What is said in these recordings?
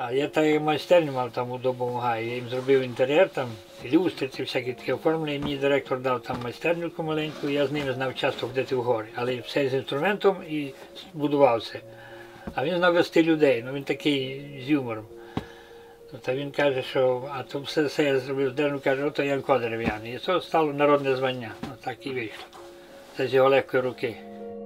А я так майстерню мав там у Добовому Гаї, я їм зробив інтер'єр, там, люстри, всякі такі оформлення, і мені директор дав там майстерню маленьку, я з ними знав часто ходити в гори, але все з інструментом і будував все. А він знав вести людей, ну він такий з юмором. Та він каже, що, а то все я зробив з деревом, каже, ото Янко дерев'яний. І це стало народне звання, так і вийшло. Це з його легкої руки.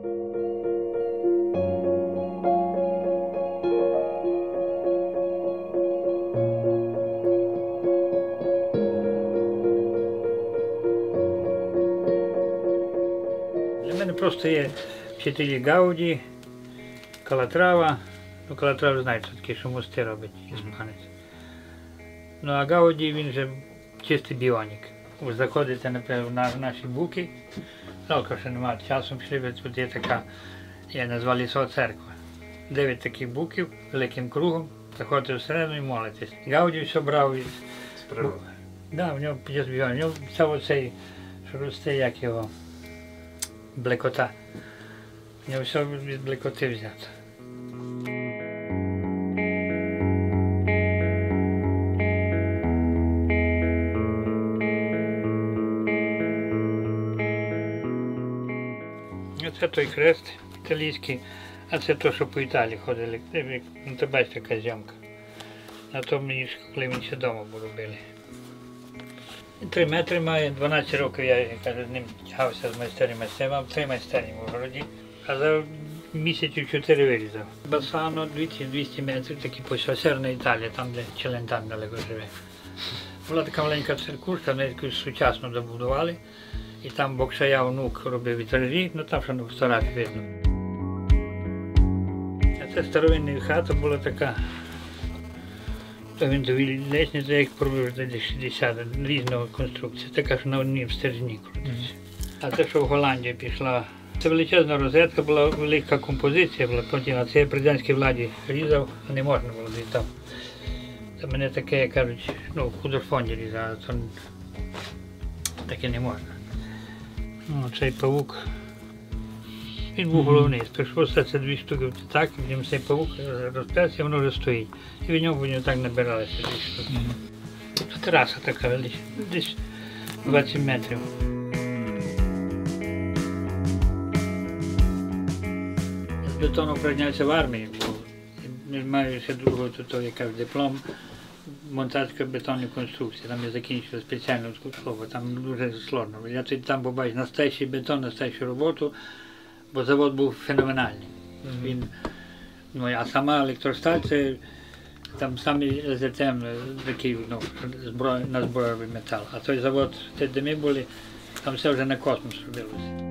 Для мене просто є вчителі Гауді, Калатрава. Ну, Калатрава, знаєте, такий, що мости робить, іспанець. Ну, а Гауді, він же чистий біонік. Ви заходите, наприклад, на наші буки, жалко, що немає часу, пішли, тут є така, я назвав Лісова церква. 9 таких буків, великим кругом, заходите всередину і молитесь. Гауді все брав від... З природи. Так, в нього чистий біонік, в нього сам оцей, що росте, як його, блекота. В нього все від блекоти взято. Це той хрест італійський, а це те, що по Італії ходили. Ну, ти бачите, яка зйомка. На тому, коли він ще вдома робили. 3 метри має, 12 років я кажу, з ним тягався з майстерні. Я мав 3 майстерні в городі, а за місяців 4 вирізав. Басано 200 метрів, такі посерна Італія, там де Челентано далеко живе. Була така маленька церквушка, вони якусь сучасно добудували. І там Бокшая внук робив вітражі, ну там що на фотографії видно. А це старовинна хата була така. Винтові лестниці, як пробив десь 60, різного конструкції, така, що на одній в стержні крутиться. А це, що в Голландії пішла, це величезна розетка, була велика композиція, була потім, а це я при радянській владі різав, не можна було там. Це мене таке, як кажуть, ну, в художфонді різали, то таке не можна. Ну, цей павук, він був головний. Спершу це 2 штуки так, потім цей павук розперся, воно вже стоїть. І в ньому так набиралися 2 штуки. Тут тераса така велика, десь 20 метрів. З бетону прийнявся в армії, бо маю ще другого тут, якась диплом. Монтажка бетонної конструкції, там я закінчив спеціальну школу, там дуже сложно. Я тоді там побачив настоящий бетон, настоящу роботу, бо завод був феноменальний. Він, ну, а сама електросталь, це там самий ЛЗТМ, такий, ну, на зброєвий метал. А той завод, де ми були, там все вже на космос робилося.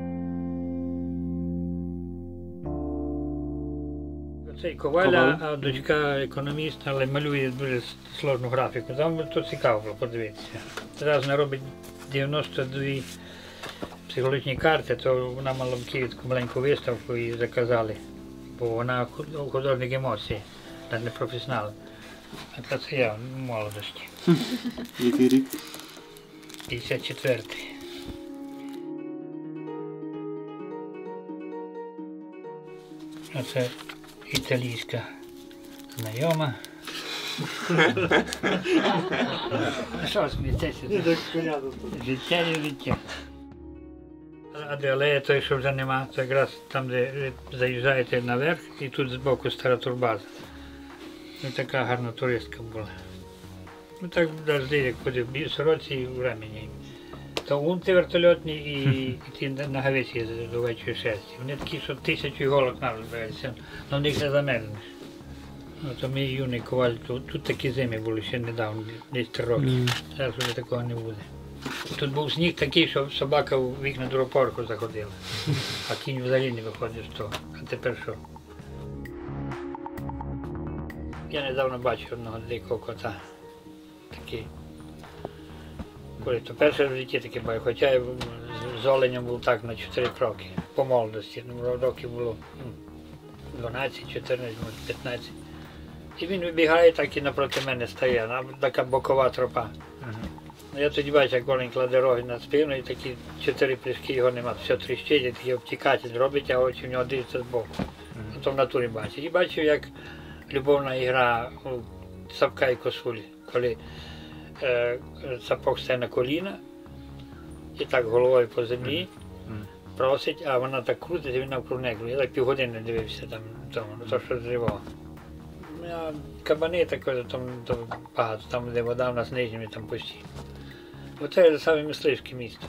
Це Коваля, а дочка економіст, але малює дуже сложну графіку. Там то цікаво було подивитися. Зараз вона робить 92 психологічні карти, то вона мала в Києві таку маленьку виставку і заказали, бо вона художник емоцій, а не професіонал. А це я в молодості. Який рік? 54-й. А це італійська знайома. Що смієтеся? Життя і життя. А де алея той, що вже нема, це якраз там, де ви заїжджаєте наверх, і тут збоку стара турбаза. І така гарна туристка була. Ну так завжди, як ходив в сороці і в ремені. То унти вертольотні і ті нагавиці з овечої шерсті. Вони такі, що 1000 іголок навіть, але в них не замерзнеш. То мій юний коваль, тут такі зими були ще недавно, десь 3 роки. Зараз вже такого не буде. Тут був сніг такий, що собака в вікна дропорку заходила, а кінь взагалі не виходив з того. А тепер що? Я недавно бачив одного дикого кота. Такий. То перше в житті таке бачив, хоча я з оленем був так на 4 кроки, по молодості. Років було 12, 14, 15. І він вибігає, так і напроти мене стає, така бокова тропа. Я тоді бачу, як олень кладе роги на спину, і такі 4 прыжки, його нема, все тріщить, і такий обтікатель робить, а очі в нього дивляться збоку. То в натурі бачив. І бачив, як любовна ігра сапка і косулі, коли сапок стає на коліна і так головою по землі просить, а вона так крутить, і він навкруг неї крутить. Я так півгодини дивився там, то що живо. А кабани також там багато, там де вода в нас нижня, там постійно. Оце саме мисливське місто.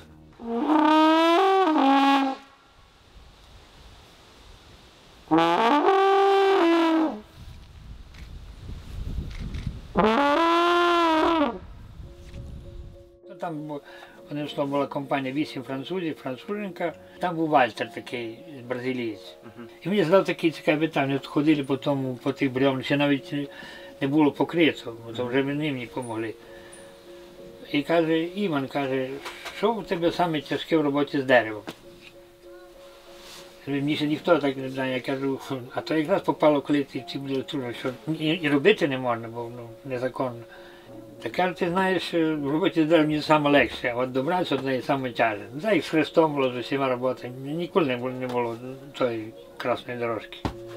Там одним словом була компанія 8 французів, француженка. Там був Вальтер такий, бразилієць. І мені задав такий цікавий питання, от ходили по тих бревнах, ще навіть не було покрито, бо то вже вони мені допомогли. І каже, Іван, каже, що у тебе саме тяжке в роботі з деревом? Мені ще ніхто так не знає, я кажу, а то якраз попало, коли ці були трудно, що і робити не можна, бо незаконно. Та каже, ти знаєш, в роботі з деревом мені саме легше, а от добратися до неї саме тяже. Так, з Христом було, з усіма роботами, ніколи не було тої красної дорожки.